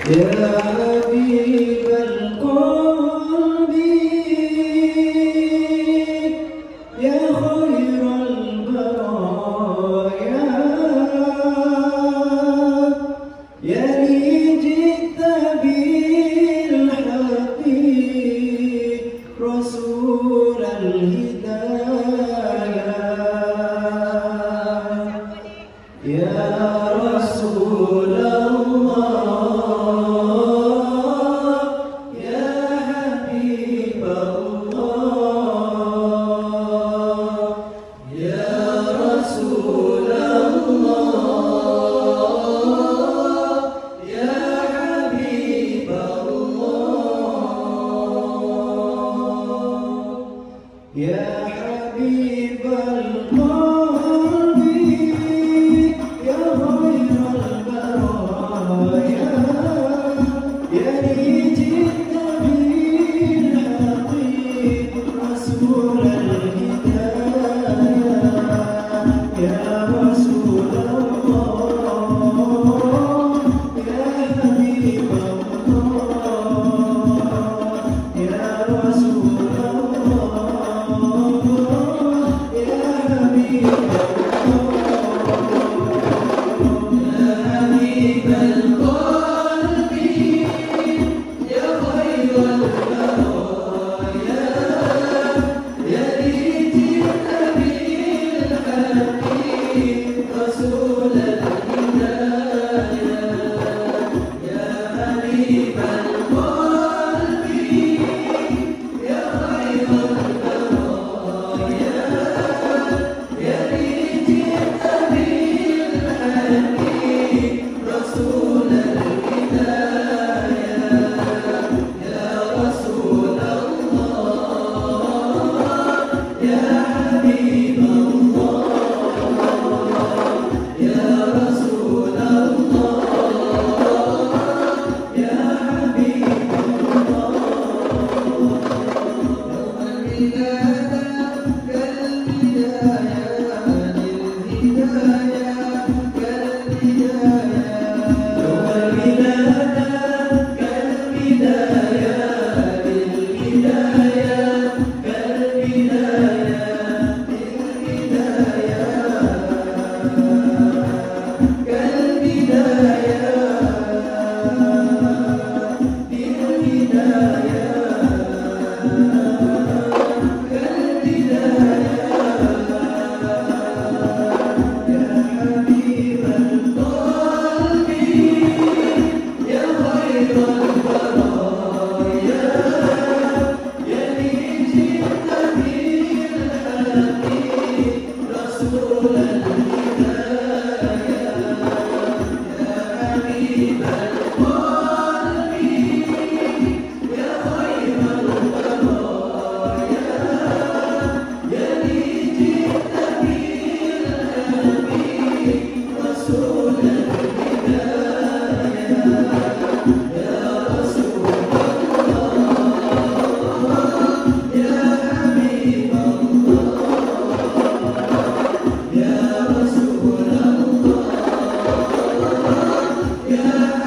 يا حبيب القلب يا خير البرايا يا لي جئت بالحق رسول الهدايا يا رسول الله يا حبيب الله يا رسول الله يا حبيب الله يا حبيب القلب يا خير البرايا يا لي جئت بالحق رسول الهدايا يا رسول الله يا حبيب الله يا رسول الله يا حبيب القلب يا خير البرايا يا لي جئت بالحق رسول الهدايا يا حبيب القلب يا خير البرايا يا لي جئت بالحق رسول الهدايا يا رسول الله يا حبيب الله يا رسول الله يا حبيب الله يوم الولادة كالبداية للهداية كالبداية يوم الولادة كالبداية للهداية كالبداية للهداية كالبداية يا